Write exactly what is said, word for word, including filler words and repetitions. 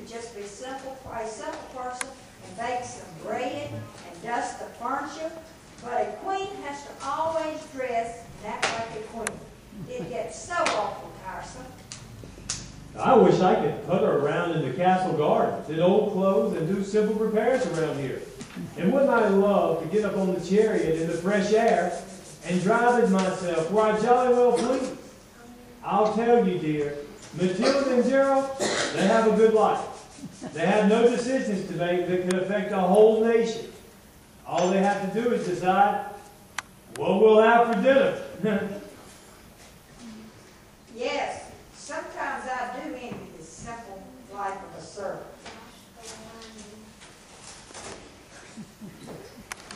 just be simple, a simple person and bake some bread and dust the furniture. But a queen has to always dress and act like a queen. It gets so awful tiresome. I wish I could put her around in the castle gardens, in old clothes, and do simple repairs around here. And wouldn't I love to get up on the chariot in the fresh air and drive it myself where I jolly well please. I'll tell you, dear, Matilda and Gerald, they have a good life. They have no decisions to make that can affect a whole nation. All they have to do is decide what we'll have for dinner.